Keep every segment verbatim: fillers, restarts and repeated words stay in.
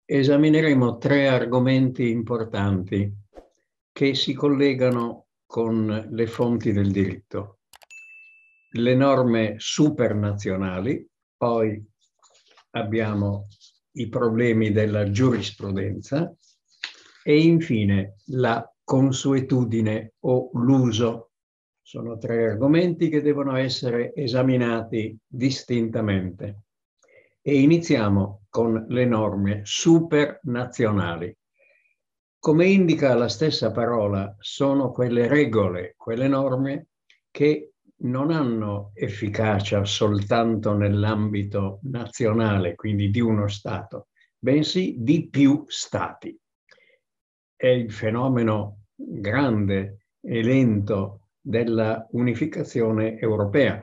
Esamineremo tre argomenti importanti che si collegano con le fonti del diritto. Le norme supernazionali, poi abbiamo i problemi della giurisprudenza e infine la consuetudine o l'uso. Sono tre argomenti che devono essere esaminati distintamente. E iniziamo con le norme supernazionali. Come indica la stessa parola, sono quelle regole, quelle norme che non hanno efficacia soltanto nell'ambito nazionale, quindi di uno Stato, bensì di più Stati. È il fenomeno grande e lento della unificazione europea,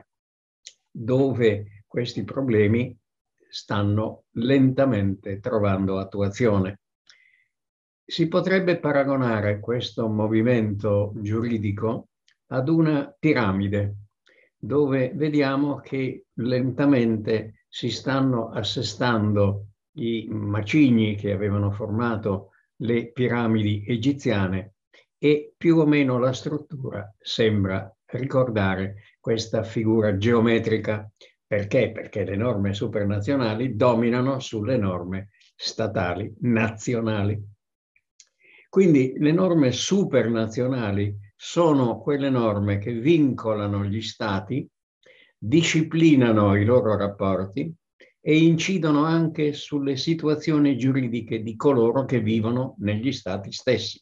dove questi problemi stanno lentamente trovando attuazione. Si potrebbe paragonare questo movimento giuridico ad una piramide, dove vediamo che lentamente si stanno assestando i macigni che avevano formato le piramidi egiziane e più o meno la struttura sembra ricordare questa figura geometrica. Perché? Perché le norme supernazionali dominano sulle norme statali nazionali. Quindi le norme supernazionali sono quelle norme che vincolano gli Stati, disciplinano i loro rapporti e incidono anche sulle situazioni giuridiche di coloro che vivono negli Stati stessi.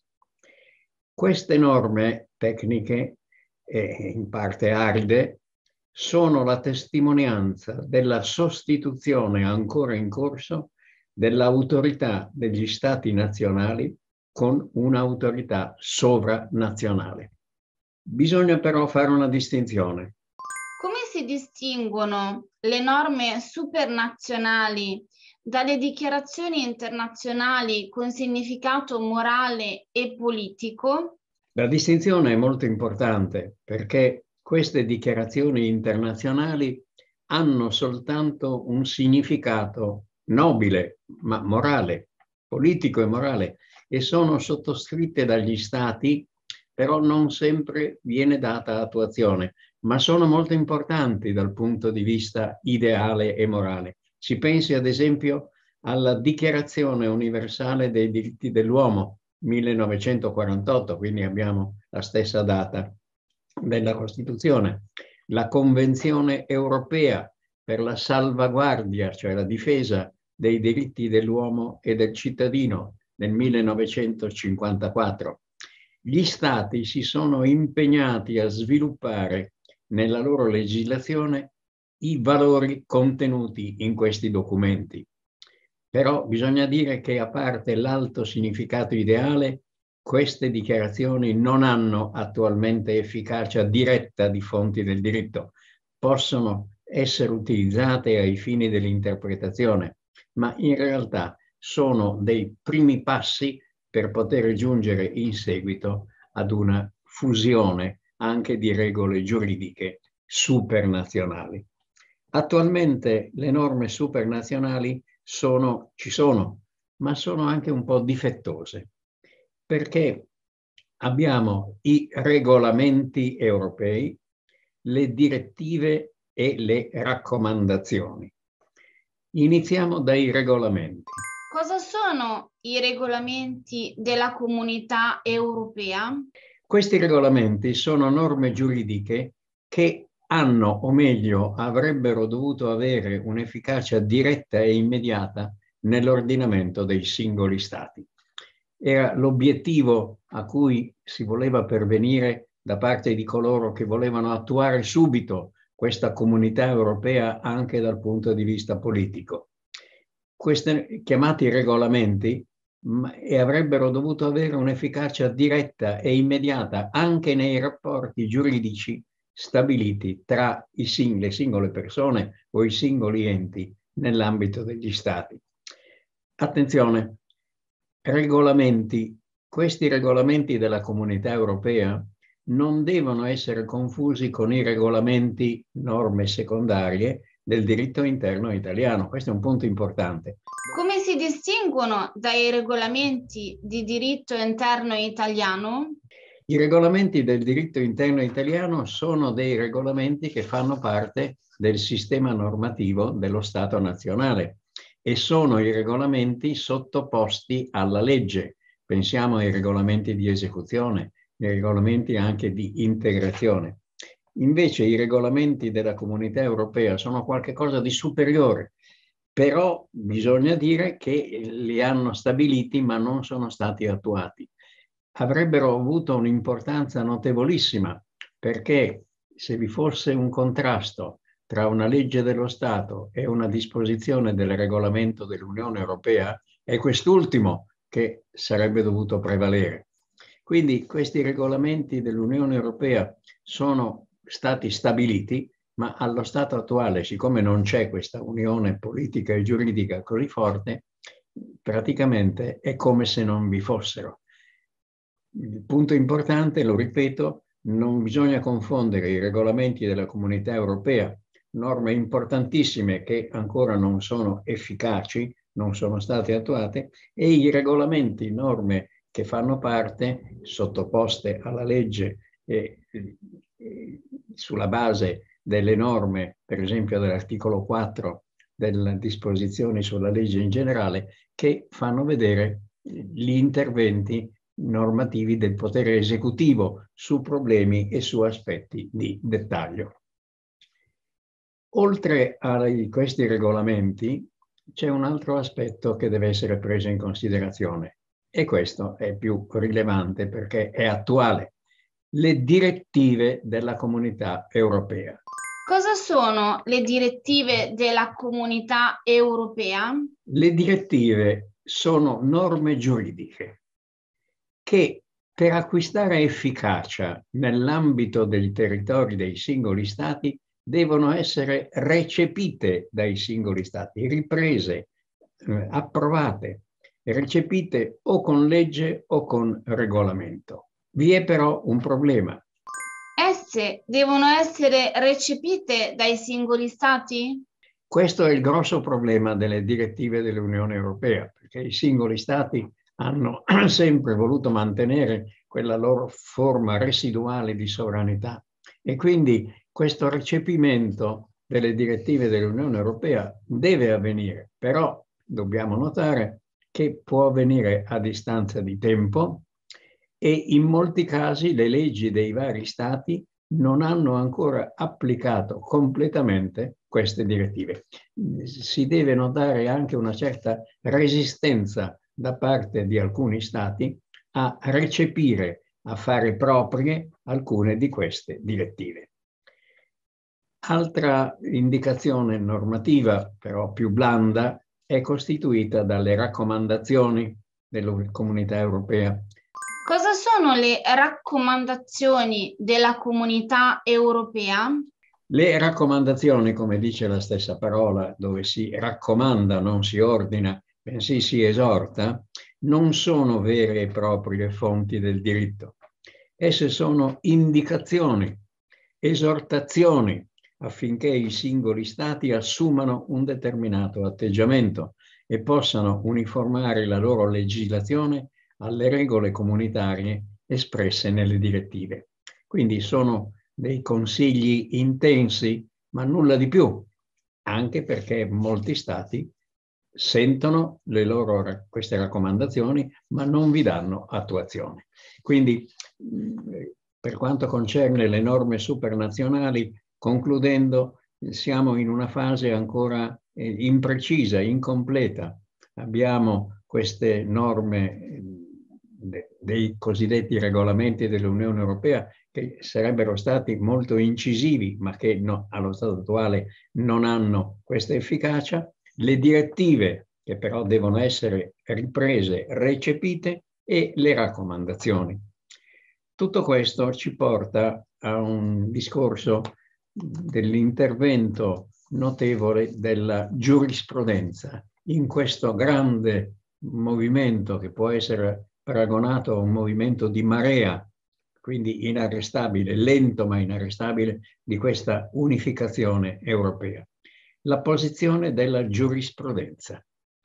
Queste norme tecniche, e in parte aride, sono la testimonianza della sostituzione ancora in corso dell'autorità degli Stati nazionali con un'autorità sovranazionale. Bisogna però fare una distinzione. Come si distinguono le norme supernazionali dalle dichiarazioni internazionali con significato morale e politico? La distinzione è molto importante perché queste dichiarazioni internazionali hanno soltanto un significato nobile, ma morale, politico e morale, e sono sottoscritte dagli Stati, però non sempre viene data attuazione, ma sono molto importanti dal punto di vista ideale e morale. Si pensi ad esempio alla Dichiarazione universale dei diritti dell'uomo, millenovecentoquarantotto, quindi abbiamo la stessa data della Costituzione, la Convenzione europea per la salvaguardia, cioè la difesa dei diritti dell'uomo e del cittadino nel millenovecentocinquantaquattro. Gli Stati si sono impegnati a sviluppare nella loro legislazione i valori contenuti in questi documenti. Però bisogna dire che, a parte l'alto significato ideale, queste dichiarazioni non hanno attualmente efficacia diretta di fonti del diritto. Possono essere utilizzate ai fini dell'interpretazione, ma in realtà sono dei primi passi per poter giungere in seguito ad una fusione anche di regole giuridiche supernazionali. Attualmente le norme supernazionali sono, ci sono, ma sono anche un po' difettose, perché abbiamo i regolamenti europei, le direttive e le raccomandazioni. Iniziamo dai regolamenti. Cosa sono i regolamenti della Comunità Europea? Questi regolamenti sono norme giuridiche che hanno, o meglio, avrebbero dovuto avere un'efficacia diretta e immediata nell'ordinamento dei singoli Stati. Era l'obiettivo a cui si voleva pervenire da parte di coloro che volevano attuare subito questa comunità europea anche dal punto di vista politico. Questi chiamati regolamenti e avrebbero dovuto avere un'efficacia diretta e immediata anche nei rapporti giuridici stabiliti tra i sing- le singole persone o i singoli enti nell'ambito degli Stati. Attenzione, regolamenti. Questi regolamenti della Comunità Europea non devono essere confusi con i regolamenti, norme secondarie del diritto interno italiano. Questo è un punto importante. Come si distinguono dai regolamenti di diritto interno italiano? I regolamenti del diritto interno italiano sono dei regolamenti che fanno parte del sistema normativo dello Stato nazionale e sono i regolamenti sottoposti alla legge. Pensiamo ai regolamenti di esecuzione, ai regolamenti anche di integrazione. Invece i regolamenti della Comunità Europea sono qualcosa di superiore, però bisogna dire che li hanno stabiliti ma non sono stati attuati. Avrebbero avuto un'importanza notevolissima, perché se vi fosse un contrasto tra una legge dello Stato e una disposizione del regolamento dell'Unione Europea, è quest'ultimo che sarebbe dovuto prevalere. Quindi questi regolamenti dell'Unione Europea sono stati stabiliti, ma allo stato attuale, siccome non c'è questa unione politica e giuridica così forte, praticamente è come se non vi fossero. Il punto importante, lo ripeto, non bisogna confondere i regolamenti della Comunità Europea, norme importantissime che ancora non sono efficaci, non sono state attuate, e i regolamenti, norme che fanno parte, sottoposte alla legge e, e sulla base delle norme, per esempio dell'articolo quattro delle disposizioni sulla legge in generale, che fanno vedere gli interventi normativi del potere esecutivo su problemi e su aspetti di dettaglio. Oltre a questi regolamenti c'è un altro aspetto che deve essere preso in considerazione e questo è più rilevante perché è attuale: le direttive della Comunità Europea. Cosa sono le direttive della Comunità Europea? Le direttive sono norme giuridiche che per acquistare efficacia nell'ambito dei territori dei singoli Stati devono essere recepite dai singoli Stati, riprese, eh, approvate, recepite o con legge o con regolamento. Vi è però un problema. Esse devono essere recepite dai singoli Stati? Questo è il grosso problema delle direttive dell'Unione Europea, perché i singoli Stati hanno sempre voluto mantenere quella loro forma residuale di sovranità e quindi questo recepimento delle direttive dell'Unione Europea deve avvenire, però dobbiamo notare che può avvenire a distanza di tempo e in molti casi le leggi dei vari Stati non hanno ancora applicato completamente queste direttive. Si deve notare anche una certa resistenza da parte di alcuni Stati a recepire, a fare proprie alcune di queste direttive. Altra indicazione normativa, però più blanda, è costituita dalle raccomandazioni della Comunità Europea. Cosa sono le raccomandazioni della Comunità Europea? Le raccomandazioni, come dice la stessa parola, dove si raccomanda, non si ordina, bensì si esorta, non sono vere e proprie fonti del diritto. Esse sono indicazioni, esortazioni affinché i singoli Stati assumano un determinato atteggiamento e possano uniformare la loro legislazione alle regole comunitarie espresse nelle direttive. Quindi sono dei consigli intensi, ma nulla di più, anche perché molti Stati sentono le loro, queste raccomandazioni, ma non vi danno attuazione. Quindi, per quanto concerne le norme supernazionali, concludendo, siamo in una fase ancora imprecisa, incompleta. Abbiamo queste norme dei cosiddetti regolamenti dell'Unione Europea che sarebbero stati molto incisivi, ma che no, allo stato attuale non hanno questa efficacia, le direttive che però devono essere riprese, recepite, e le raccomandazioni. Tutto questo ci porta a un discorso dell'intervento notevole della giurisprudenza in questo grande movimento che può essere paragonato a un movimento di marea, quindi inarrestabile, lento ma inarrestabile, di questa unificazione europea. la posizione della giurisprudenza.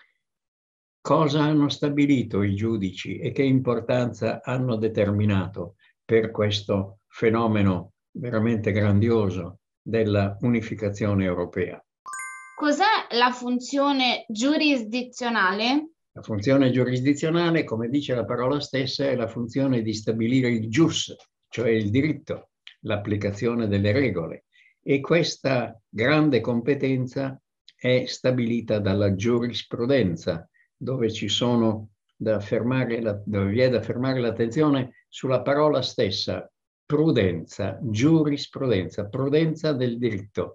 Cosa hanno stabilito i giudici e che importanza hanno determinato per questo fenomeno veramente grandioso della unificazione europea? Cos'è la funzione giurisdizionale? La funzione giurisdizionale, come dice la parola stessa, è la funzione di stabilire il jus, cioè il diritto, l'applicazione delle regole. E questa grande competenza è stabilita dalla giurisprudenza, dove ci sono da fermare, la, dove vi è da fermare l'attenzione sulla parola stessa, prudenza, giurisprudenza, prudenza del diritto,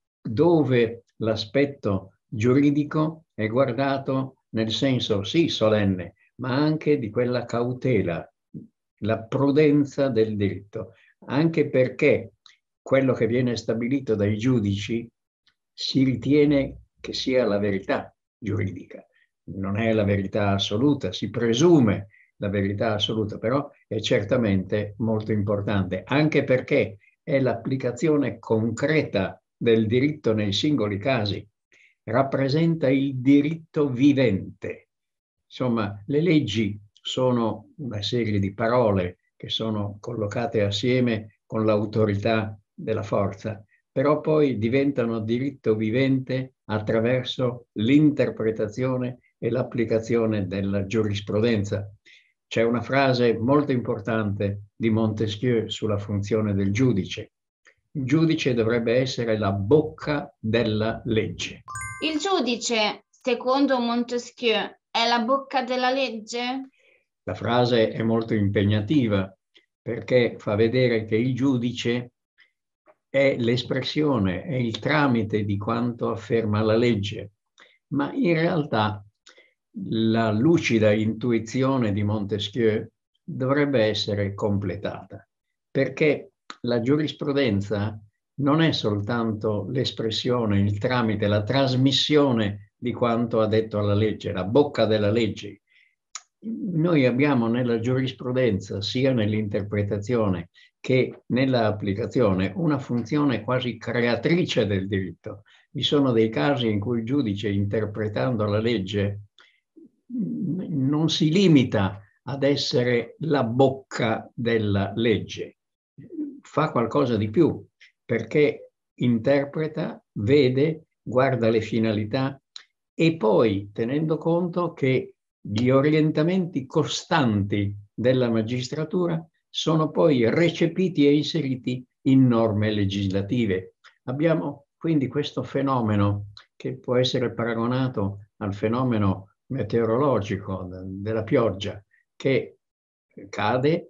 dove l'aspetto giuridico è guardato nel senso sì solenne, ma anche di quella cautela, la prudenza del diritto, anche perché quello che viene stabilito dai giudici si ritiene che sia la verità giuridica. Non è la verità assoluta, si presume la verità assoluta, però è certamente molto importante, anche perché è l'applicazione concreta del diritto nei singoli casi, rappresenta il diritto vivente. Insomma, le leggi sono una serie di parole che sono collocate assieme con l'autorità della forza, però poi diventano diritto vivente attraverso l'interpretazione e l'applicazione della giurisprudenza. C'è una frase molto importante di Montesquieu sulla funzione del giudice. Il giudice dovrebbe essere la bocca della legge. Il giudice, secondo Montesquieu, è la bocca della legge? La frase è molto impegnativa perché fa vedere che il giudice è l'espressione, è il tramite di quanto afferma la legge, ma in realtà la lucida intuizione di Montesquieu dovrebbe essere completata, perché la giurisprudenza non è soltanto l'espressione, il tramite, la trasmissione di quanto ha detto la legge, la bocca della legge. Noi abbiamo nella giurisprudenza, sia nell'interpretazione che nell'applicazione, una funzione quasi creatrice del diritto. Vi sono dei casi in cui il giudice, interpretando la legge, non si limita ad essere la bocca della legge, fa qualcosa di più, perché interpreta, vede, guarda le finalità e poi, tenendo conto che gli orientamenti costanti della magistratura sono poi recepiti e inseriti in norme legislative. Abbiamo quindi questo fenomeno che può essere paragonato al fenomeno meteorologico della pioggia, che cade,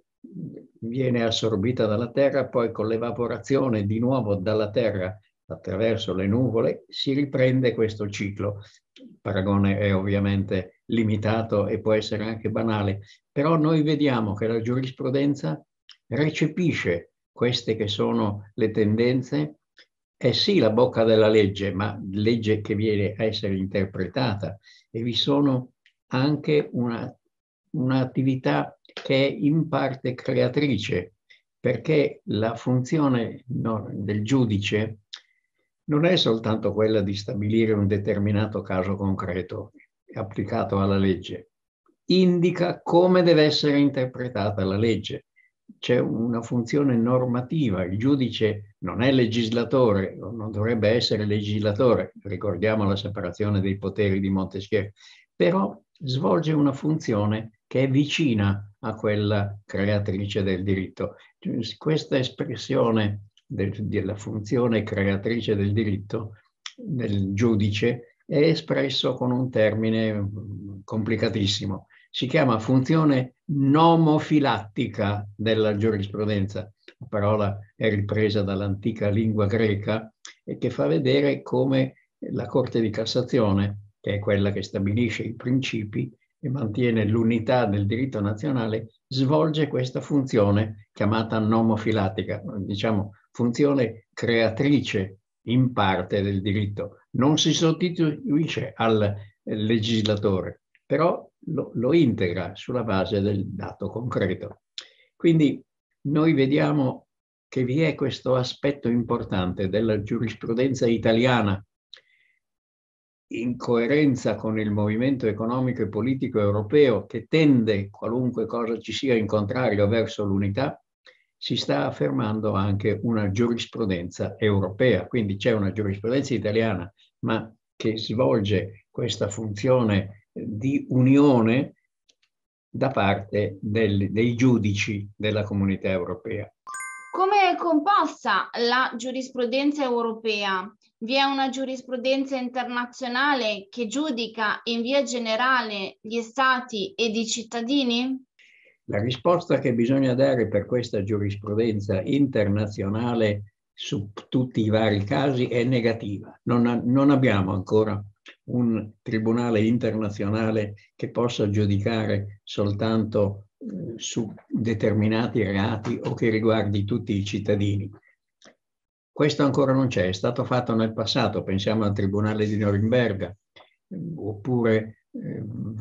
viene assorbita dalla terra, poi con l'evaporazione di nuovo dalla terra attraverso le nuvole si riprende questo ciclo. Il paragone è ovviamente limitato e può essere anche banale, però noi vediamo che la giurisprudenza recepisce queste che sono le tendenze. È sì la bocca della legge, ma legge che viene a essere interpretata, e vi sono anche una, un'attività che è in parte creatrice, perché la funzione no, del giudice non è soltanto quella di stabilire un determinato caso concreto applicato alla legge, indica come deve essere interpretata la legge. C'è una funzione normativa, il giudice non è legislatore, non dovrebbe essere legislatore, ricordiamo la separazione dei poteri di Montesquieu, però svolge una funzione che è vicina a quella creatrice del diritto. Questa espressione del, della funzione creatrice del diritto del giudice è espresso con un termine complicatissimo. Si chiama funzione nomofilattica della giurisprudenza. La parola è ripresa dall'antica lingua greca e che fa vedere come la Corte di Cassazione, che è quella che stabilisce i principi e mantiene l'unità del diritto nazionale, svolge questa funzione chiamata nomofilatica, diciamo funzione creatrice in parte del diritto. Non si sostituisce al legislatore, però lo, lo integra sulla base del dato concreto. Quindi noi vediamo che vi è questo aspetto importante della giurisprudenza italiana, in coerenza con il movimento economico e politico europeo che tende, qualunque cosa ci sia in contrario, verso l'unità, si sta affermando anche una giurisprudenza europea. Quindi c'è una giurisprudenza italiana, ma che svolge questa funzione di unione da parte del, dei giudici della Comunità Europea. Come è composta la giurisprudenza europea? Vi è una giurisprudenza internazionale che giudica in via generale gli stati ed i cittadini? La risposta che bisogna dare per questa giurisprudenza internazionale su tutti i vari casi è negativa. Non, non abbiamo ancora un tribunale internazionale che possa giudicare soltanto eh, su determinati reati o che riguardi tutti i cittadini. Questo ancora non c'è, è stato fatto nel passato, pensiamo al Tribunale di Norimberga, oppure eh,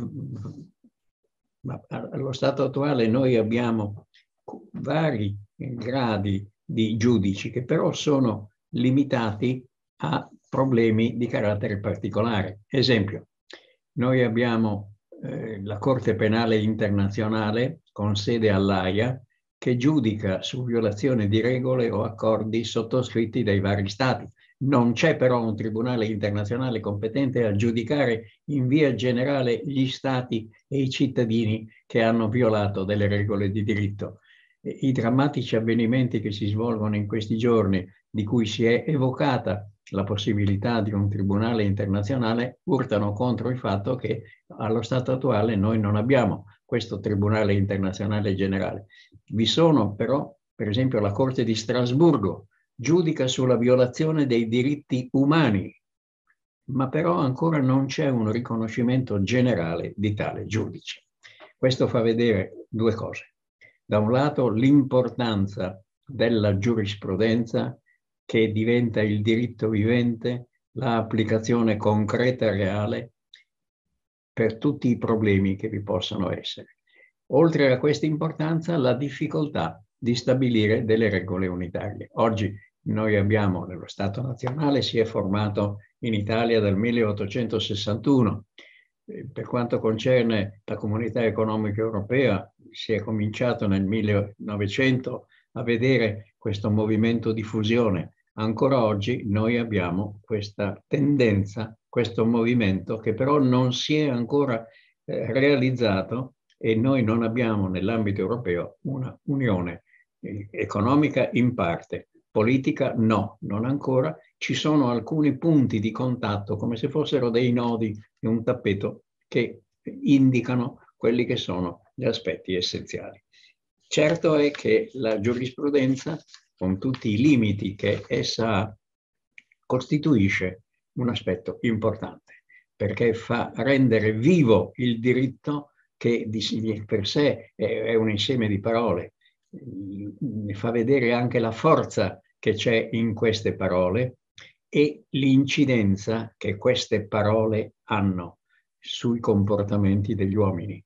ma allo stato attuale noi abbiamo vari gradi di giudici che però sono limitati a problemi di carattere particolare. Esempio, noi abbiamo eh, la Corte Penale Internazionale con sede all'Aia che giudica su violazione di regole o accordi sottoscritti dai vari stati. Non c'è però un tribunale internazionale competente a giudicare in via generale gli stati e i cittadini che hanno violato delle regole di diritto. I drammatici avvenimenti che si svolgono in questi giorni, di cui si è evocata la possibilità di un tribunale internazionale, urtano contro il fatto che allo stato attuale noi non abbiamo questo tribunale internazionale generale. Vi sono però, per esempio, la Corte di Strasburgo, giudica sulla violazione dei diritti umani, ma però ancora non c'è un riconoscimento generale di tale giudice. Questo fa vedere due cose. Da un lato l'importanza della giurisprudenza che diventa il diritto vivente, l'applicazione concreta e reale per tutti i problemi che vi possono essere. Oltre a questa importanza, la difficoltà di stabilire delle regole unitarie. Oggi noi abbiamo, nello Stato nazionale, si è formato in Italia dal milleottocentosessantuno. Per quanto concerne la Comunità Economica Europea, si è cominciato nel millenovecento a vedere questo movimento di fusione. Ancora oggi noi abbiamo questa tendenza, questo movimento che però non si è ancora eh, realizzato e noi non abbiamo nell'ambito europeo una unione eh, economica in parte. Politica no, non ancora. Ci sono alcuni punti di contatto, come se fossero dei nodi di un tappeto, che indicano quelli che sono gli aspetti essenziali. Certo è che la giurisprudenza, con tutti i limiti che essa ha, costituisce un aspetto importante, perché fa rendere vivo il diritto che di per sé è un insieme di parole, fa vedere anche la forza che c'è in queste parole e l'incidenza che queste parole hanno sui comportamenti degli uomini.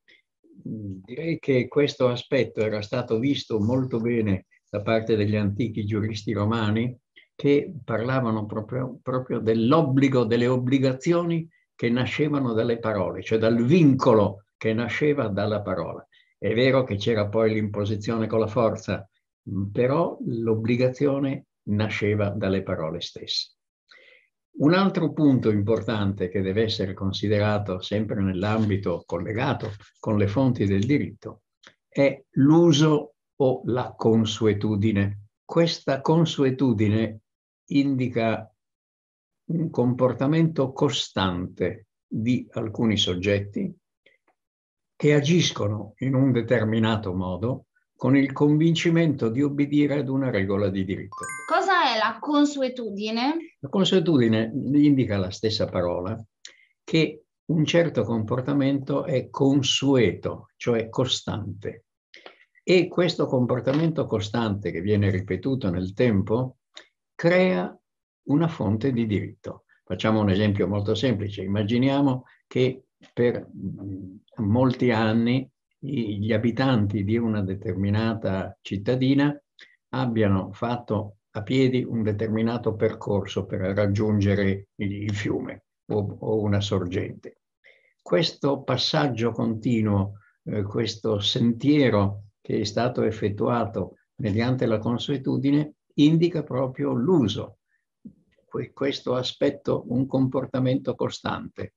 Direi che questo aspetto era stato visto molto bene da parte degli antichi giuristi romani che parlavano proprio, proprio dell'obbligo, delle obbligazioni che nascevano dalle parole, cioè dal vincolo che nasceva dalla parola. È vero che c'era poi l'imposizione con la forza, però l'obbligazione nasceva dalle parole stesse. Un altro punto importante che deve essere considerato sempre nell'ambito collegato con le fonti del diritto è l'uso o la consuetudine. Questa consuetudine indica un comportamento costante di alcuni soggetti che agiscono in un determinato modo con il convincimento di obbedire ad una regola di diritto. Cosa è la consuetudine? La consuetudine indica la stessa parola che un certo comportamento è consueto, cioè costante. E questo comportamento costante che viene ripetuto nel tempo crea una fonte di diritto. Facciamo un esempio molto semplice. Immaginiamo che per molti anni gli abitanti di una determinata cittadina abbiano fatto a piedi un determinato percorso per raggiungere il fiume. o, o una sorgente. Questo passaggio continuo, eh, questo sentiero che è stato effettuato mediante la consuetudine, indica proprio l'uso, questo aspetto, un comportamento costante.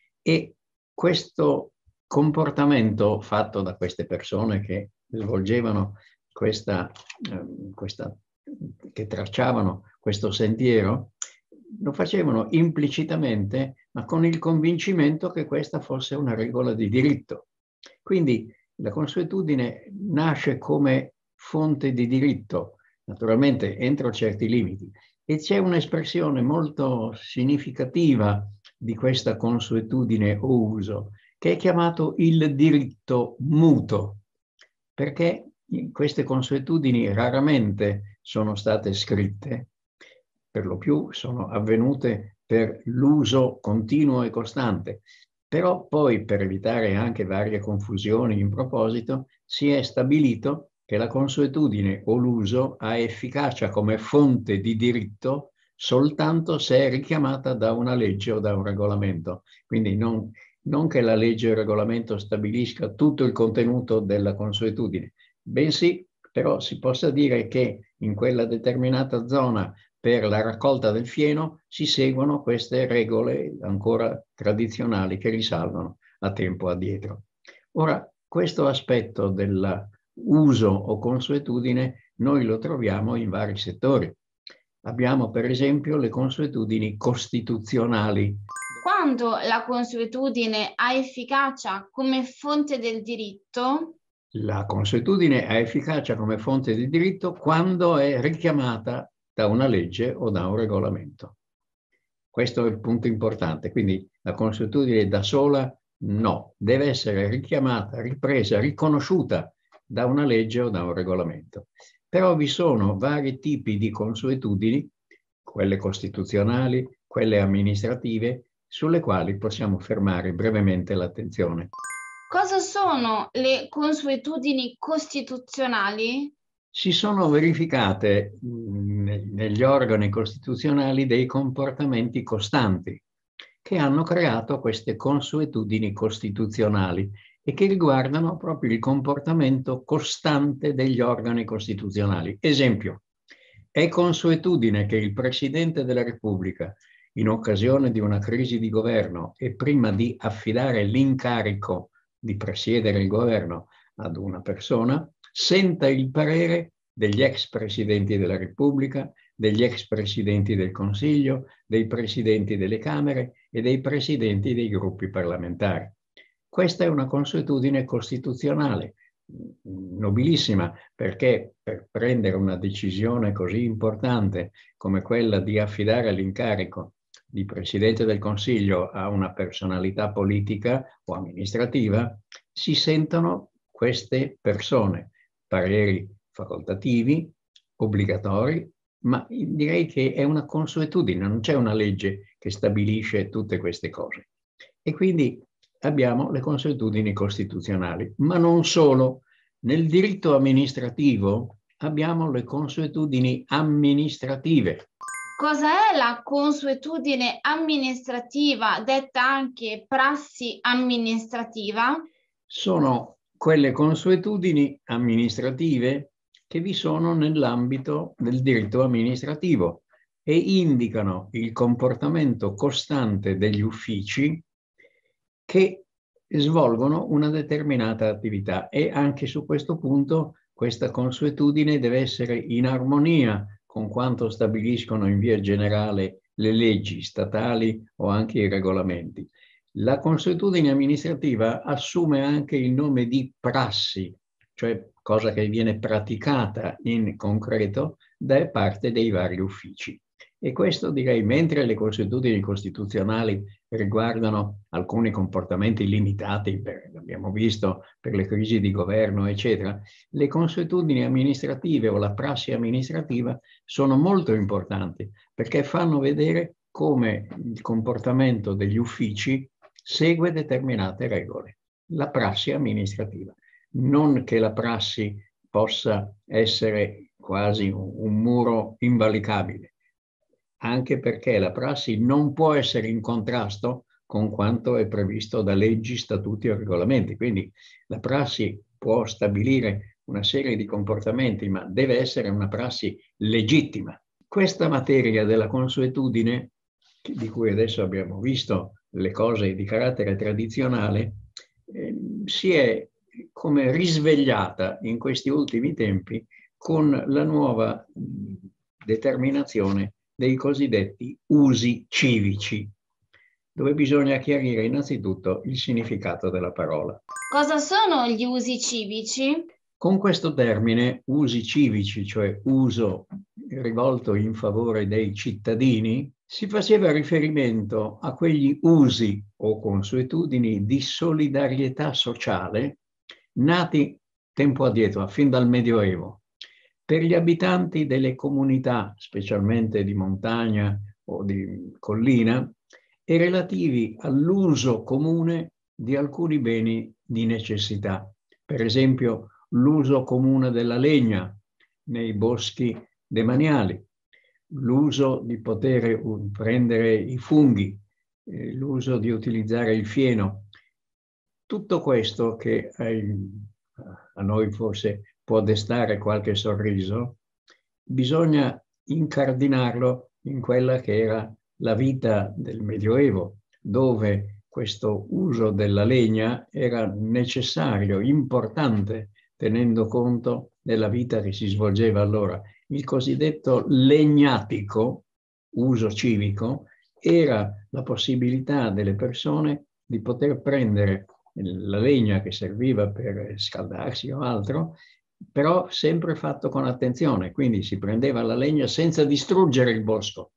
E questo comportamento fatto da queste persone che svolgevano questa, eh, questa, che tracciavano questo sentiero, lo facevano implicitamente, ma con il convincimento che questa fosse una regola di diritto. Quindi la consuetudine nasce come fonte di diritto, naturalmente entro certi limiti, e c'è un'espressione molto significativa di questa consuetudine o uso, che è chiamato il diritto mutuo, perché queste consuetudini raramente sono state scritte, per lo più sono avvenute per l'uso continuo e costante, però poi, per evitare anche varie confusioni in proposito, si è stabilito che la consuetudine o l'uso ha efficacia come fonte di diritto soltanto se è richiamata da una legge o da un regolamento. Quindi non, non che la legge o il regolamento stabilisca tutto il contenuto della consuetudine, bensì però si possa dire che in quella determinata zona per la raccolta del fieno si seguono queste regole ancora tradizionali che risalgono a tempo addietro. Ora, questo aspetto dell'uso o consuetudine noi lo troviamo in vari settori. Abbiamo per esempio le consuetudini costituzionali. Quando la consuetudine ha efficacia come fonte del diritto? La consuetudine ha efficacia come fonte di diritto quando è richiamata da una legge o da un regolamento. Questo è il punto importante. Quindi la consuetudine da sola no, deve essere richiamata, ripresa, riconosciuta da una legge o da un regolamento. Però vi sono vari tipi di consuetudini, quelle costituzionali, quelle amministrative, sulle quali possiamo fermare brevemente l'attenzione. Cosa sono le consuetudini costituzionali? Si sono verificate mh, negli organi costituzionali dei comportamenti costanti che hanno creato queste consuetudini costituzionali e che riguardano proprio il comportamento costante degli organi costituzionali. Esempio, è consuetudine che il Presidente della Repubblica, in occasione di una crisi di governo e prima di affidare l'incarico di presiedere il governo ad una persona, senta il parere degli ex presidenti della Repubblica, degli ex presidenti del Consiglio, dei presidenti delle Camere e dei presidenti dei gruppi parlamentari. Questa è una consuetudine costituzionale, nobilissima, perché per prendere una decisione così importante come quella di affidare l'incarico di Presidente del Consiglio a una personalità politica o amministrativa, si sentono queste persone, pareri facoltativi, obbligatori, ma direi che è una consuetudine, non c'è una legge che stabilisce tutte queste cose. E quindi abbiamo le consuetudini costituzionali, ma non solo. Nel diritto amministrativo abbiamo le consuetudini amministrative. Cosa è la consuetudine amministrativa, detta anche prassi amministrativa? Sono quelle consuetudini amministrative che vi sono nell'ambito del diritto amministrativo e indicano il comportamento costante degli uffici che svolgono una determinata attività, e anche su questo punto questa consuetudine deve essere in armonia con quanto stabiliscono in via generale le leggi statali o anche i regolamenti. La consuetudine amministrativa assume anche il nome di prassi, cioè cosa che viene praticata in concreto da parte dei vari uffici. E questo, direi, mentre le consuetudini costituzionali riguardano alcuni comportamenti limitati, per, abbiamo visto, per le crisi di governo, eccetera, le consuetudini amministrative o la prassi amministrativa sono molto importanti perché fanno vedere come il comportamento degli uffici segue determinate regole. La prassi amministrativa. Non che la prassi possa essere quasi un, un muro invalicabile. anche perché la prassi non può essere in contrasto con quanto è previsto da leggi, statuti o regolamenti. Quindi la prassi può stabilire una serie di comportamenti, ma deve essere una prassi legittima. Questa materia della consuetudine, di cui adesso abbiamo visto le cose di carattere tradizionale, eh, si è come risvegliata in questi ultimi tempi con la nuova determinazione dei cosiddetti usi civici, dove bisogna chiarire innanzitutto il significato della parola. Cosa sono gli usi civici? Con questo termine, usi civici, cioè uso rivolto in favore dei cittadini, si faceva riferimento a quegli usi o consuetudini di solidarietà sociale nati tempo addietro, fin dal Medioevo, per gli abitanti delle comunità, specialmente di montagna o di collina, e relativi all'uso comune di alcuni beni di necessità. Per esempio, l'uso comune della legna nei boschi demaniali, l'uso di poter prendere i funghi, eh, l'uso di utilizzare il fieno. Tutto questo che ai, a noi forse può destare qualche sorriso, bisogna incardinarlo in quella che era la vita del Medioevo, dove questo uso della legna era necessario, importante, tenendo conto della vita che si svolgeva allora. Il cosiddetto legnatico, uso civico, era la possibilità delle persone di poter prendere la legna che serviva per scaldarsi o altro, però sempre fatto con attenzione. Quindi si prendeva la legna senza distruggere il bosco,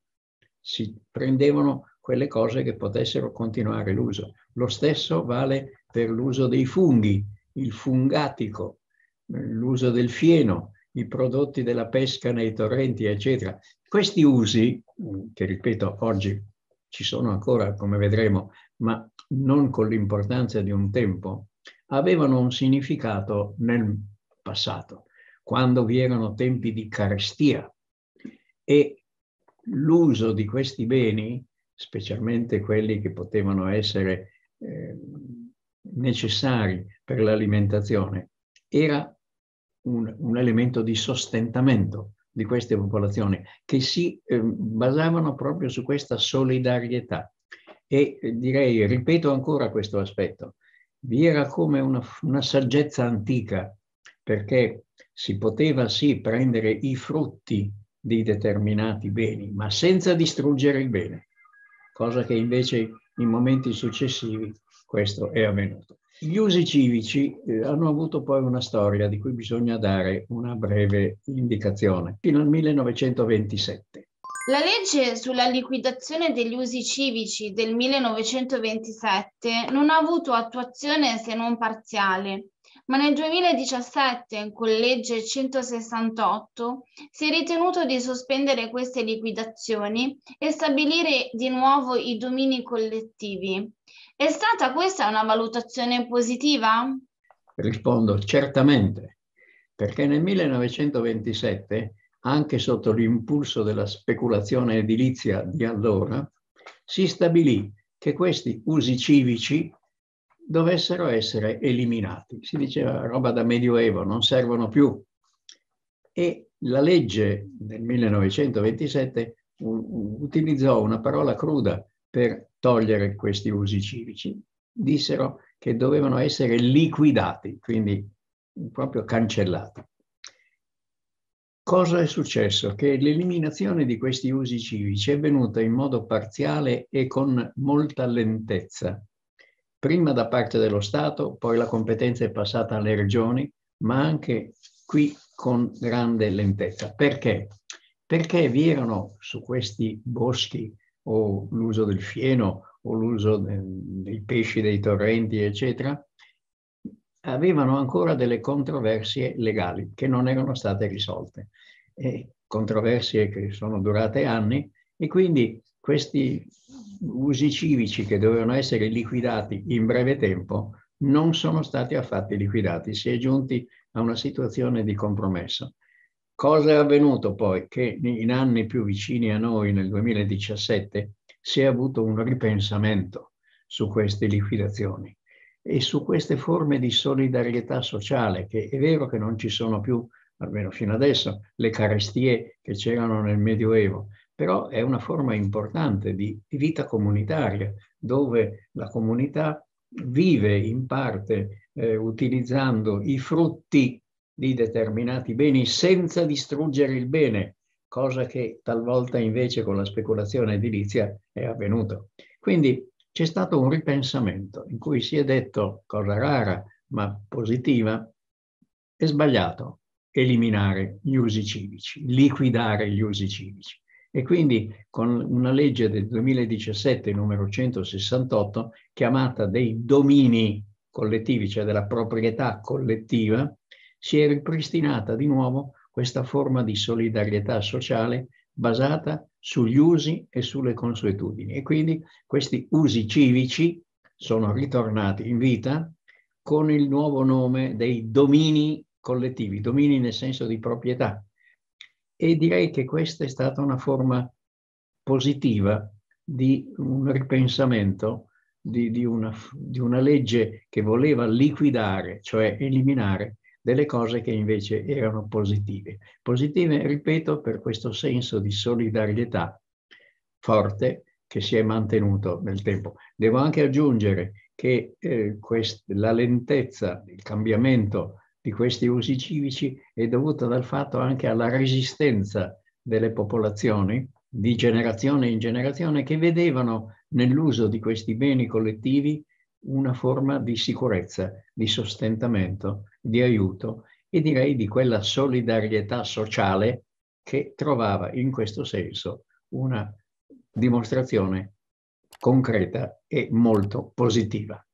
si prendevano quelle cose che potessero continuare l'uso. Lo stesso vale per l'uso dei funghi, il fungatico, l'uso del fieno, i prodotti della pesca nei torrenti, eccetera. Questi usi, che ripeto oggi ci sono ancora, come vedremo, ma non con l'importanza di un tempo, avevano un significato nel passato, quando vi erano tempi di carestia, e l'uso di questi beni, specialmente quelli che potevano essere eh, necessari per l'alimentazione, era un, un elemento di sostentamento di queste popolazioni che si eh, basavano proprio su questa solidarietà. E eh, direi, ripeto ancora questo aspetto, vi era come una, una saggezza antica, perché si poteva sì prendere i frutti di determinati beni, ma senza distruggere il bene, cosa che invece in momenti successivi questo è avvenuto. Gli usi civici eh, hanno avuto poi una storia di cui bisogna dare una breve indicazione, fino al millenovecentoventisette. La legge sulla liquidazione degli usi civici del millenovecentoventisette non ha avuto attuazione se non parziale, ma nel duemiladiciassette, con legge centosessantotto, si è ritenuto di sospendere queste liquidazioni e stabilire di nuovo i domini collettivi. È stata questa una valutazione positiva? Rispondo certamente, perché nel millenovecentoventisette, anche sotto l'impulso della speculazione edilizia di allora, si stabilì che questi usi civici dovessero essere eliminati. Si diceva roba da Medioevo, non servono più. E la legge del millenovecentoventisette utilizzò una parola cruda per togliere questi usi civici. Dissero che dovevano essere liquidati, quindi proprio cancellati. Cosa è successo? Che l'eliminazione di questi usi civici è avvenuta in modo parziale e con molta lentezza. Prima da parte dello Stato, poi la competenza è passata alle regioni, ma anche qui con grande lentezza. Perché? Perché vi erano su questi boschi, o l'uso del fieno, o l'uso dei pesci dei torrenti, eccetera, avevano ancora delle controversie legali che non erano state risolte. E controversie che sono durate anni, e quindi questi usi civici che dovevano essere liquidati in breve tempo non sono stati affatto liquidati. Si è giunti a una situazione di compromesso. Cosa è avvenuto poi? Che in anni più vicini a noi, nel duemiladiciassette, si è avuto un ripensamento su queste liquidazioni e su queste forme di solidarietà sociale, che è vero che non ci sono più, almeno fino adesso, le carestie che c'erano nel Medioevo, però è una forma importante di, di vita comunitaria, dove la comunità vive in parte eh, utilizzando i frutti di determinati beni senza distruggere il bene, cosa che talvolta invece con la speculazione edilizia è avvenuto. Quindi c'è stato un ripensamento in cui si è detto, cosa rara ma positiva, è sbagliato eliminare gli usi civici, liquidare gli usi civici. E quindi con una legge del duemiladiciassette, numero centosessantotto, chiamata dei domini collettivi, cioè della proprietà collettiva, si è ripristinata di nuovo questa forma di solidarietà sociale basata sugli usi e sulle consuetudini. E quindi questi usi civici sono ritornati in vita con il nuovo nome dei domini collettivi, domini nel senso di proprietà. E direi che questa è stata una forma positiva di un ripensamento di, di, una, di una legge che voleva liquidare, cioè eliminare, delle cose che invece erano positive. Positive, ripeto, per questo senso di solidarietà forte che si è mantenuto nel tempo. Devo anche aggiungere che eh, quest, la lentezza, il cambiamento di questi usi civici è dovuta dal fatto anche alla resistenza delle popolazioni di generazione in generazione che vedevano nell'uso di questi beni collettivi una forma di sicurezza, di sostentamento, di aiuto e direi di quella solidarietà sociale che trovava in questo senso una dimostrazione concreta e molto positiva.